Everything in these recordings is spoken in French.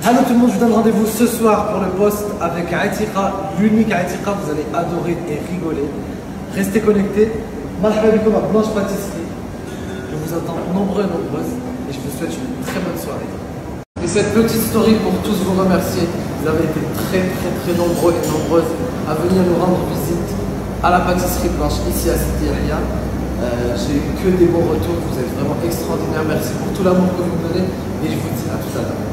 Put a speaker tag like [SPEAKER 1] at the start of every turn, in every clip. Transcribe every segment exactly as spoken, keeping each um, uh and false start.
[SPEAKER 1] Hello tout le monde, je vous donne rendez-vous ce soir pour le post avec Atika, l'unique Atika, vous allez adorer et rigoler. Restez connectés. Marhaba bikoum à Blanche Pâtisserie. Je vous attends nombreux et nombreuses et je vous souhaite une très bonne soirée. Et cette petite story pour tous vous remercier. Vous avez été très très très nombreux et nombreuses à venir nous rendre visite à la pâtisserie Blanche ici à Sidi Yahia. Euh, J'ai eu que des bons retours, vous êtes vraiment extraordinaires. Merci pour tout l'amour que vous me donnez et je vous dis à tout à l'heure.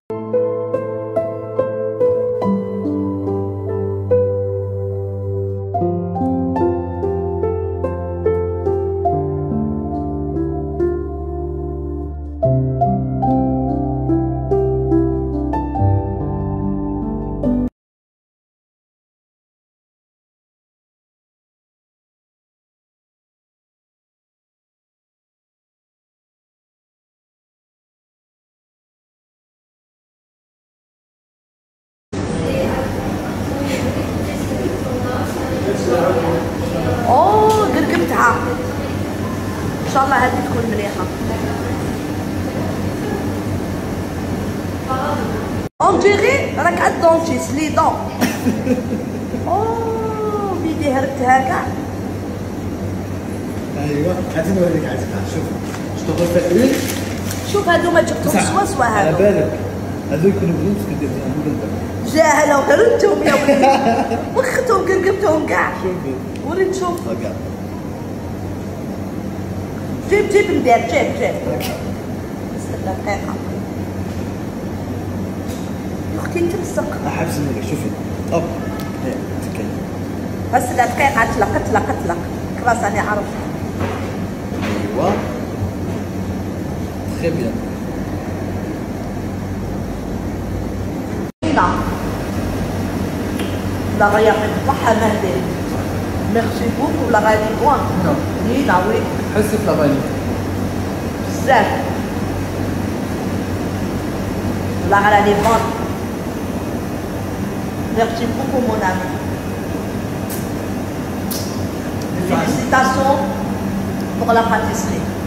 [SPEAKER 2] اوه قرقمتها ان شاء الله هذه تكون مليحه. اون ديغي راك عند دونتيس لي دون. اوه بيدي هربتها كاع.
[SPEAKER 1] ايوا غادي نوريك عاد شوف شنو هو الفكرة.
[SPEAKER 2] شوف هادوما جبتهم سوا سوا هادو.
[SPEAKER 1] على بالك هذو يكونوا بنين باسكو دير فيهم بالبال.
[SPEAKER 2] جاهله وغير يا ولدي وختهم قرقمتهم كاع.
[SPEAKER 1] شوف
[SPEAKER 2] وري نشوف.
[SPEAKER 1] رجع
[SPEAKER 2] جيب جيب ندير جيب جيب. بس دقيقة. يا اختي تلصق.
[SPEAKER 1] حبس الملك شوفي اوب هي تكلم.
[SPEAKER 2] بس دقيقة اطلق اطلق اطلق خلاص انا عرفت.
[SPEAKER 1] ايوا تري بيان.
[SPEAKER 2] لا لا غير نطلعها مهدي. ميرسي بوكو ولا غادي بوان؟
[SPEAKER 1] نو.
[SPEAKER 2] نينا وي.
[SPEAKER 1] حسي في لافاني.
[SPEAKER 2] بزاف. ولا غادي بوان. ميرسي بوكو مون امي. Félicitations pour la pâtisserie.